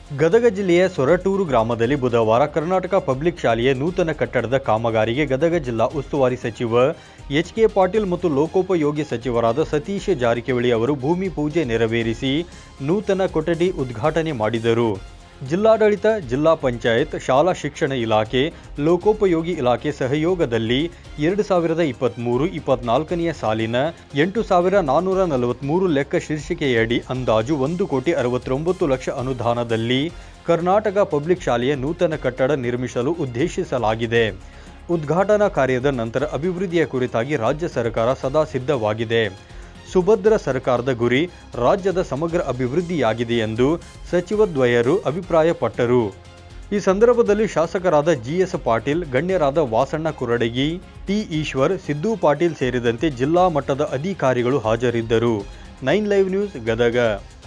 ಗದಗ ಜಿಲ್ಲೆಯ ಸೊರಟೂರು ಗ್ರಾಮದಲ್ಲಿ ಬುಧವಾರ ಕರ್ನಾಟಕ ಪಬ್ಲಿಕ್ ಶಾಲೆಯ ನೂತನ ಕಟ್ಟಡದ ಕಾಮಗಾರಿಗೆ ಗದಗ ಜಿಲ್ಲಾ ಉಸ್ತುವಾರಿ ಸಚಿವ ಎಚ್.ಕೆ. ಪಾಟೀಲ್ ಮತ್ತು ಲೋಕೋಪಯೋಗಿ ಸಚಿವರಾದ ಸತೀಶ ಜಾರಕಿಹೊಳಿ ಅವರು ಭೂಮಿ ಪೂಜೆ ನೆರವೇರಿಸಿ ನೂತನ ಕೊಠಡಿ ಉದ್ಘಾಟನೆ ಮಾಡಿದರು. ಜಿಲ್ಲಾಡಳಿತ, ಜಿಲ್ಲಾ ಪಂಚಾಯತ್, ಶಾಲಾ ಶಿಕ್ಷಣ ಇಲಾಖೆ, ಲೋಕೋಪಯೋಗಿ ಇಲಾಖೆ ಸಹಯೋಗದಲ್ಲಿ 2023-24ನೇ ಸಾಲಿನ 8,443 ಲೆಕ್ಕ ಶೀರ್ಷಿಕೆಯಡಿ ಅಂದಾಜು 1,69,00,000 ಅನುದಾನದಲ್ಲಿ ಕರ್ನಾಟಕ ಪಬ್ಲಿಕ್ ಶಾಲೆಯ ನೂತನ ಕಟ್ಟಡ ನಿರ್ಮಿಸಲು ಉದ್ದೇಶಿಸಲಾಗಿದೆ. ಉದ್ಘಾಟನಾ ಕಾರ್ಯದ ನಂತರ ಅಭಿವೃದ್ಧಿಯ ಕುರಿತಾಗಿ ರಾಜ್ಯ ಸರ್ಕಾರ ಸದಾ ಸಿದ್ಧವಾಗಿದೆ. ಸುಭದ್ರ ಸರ್ಕಾರದ ಗುರಿ ರಾಜ್ಯದ ಸಮಗ್ರ ಅಭಿವೃದ್ಧಿಯಾಗಿದೆ ಎಂದು ಸಚಿವದ್ವಯರು ಅಭಿಪ್ರಾಯಪಟ್ಟರು. ಈ ಸಂದರ್ಭದಲ್ಲಿ ಶಾಸಕರಾದ ಜಿ.ಎಸ್. ಪಾಟೀಲ್, ಗಣ್ಯರಾದ ವಾಸಣ್ಣ ಕುರಡಗಿ, ಟಿ. ಈಶ್ವರ್, ಸಿದ್ದು ಪಾಟೀಲ್ ಸೇರಿದಂತೆ ಜಿಲ್ಲಾ ಮಟ್ಟದ ಅಧಿಕಾರಿಗಳು ಹಾಜರಿದ್ದರು. 9 ಲೈವ್ ನ್ಯೂಸ್ ಗದಗ.